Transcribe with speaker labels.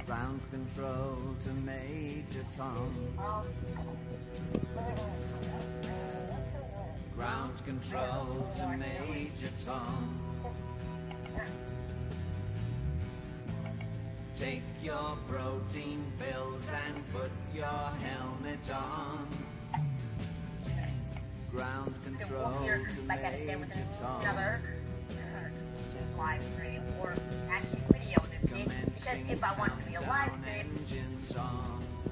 Speaker 1: Ground control to Major Tom. Ground control to Major Tom. Take your protein pills and put your helmet on. Ground control to Major Tom.
Speaker 2: Live stream or active video in this game, because if I want to be a live stream,
Speaker 1: engines on.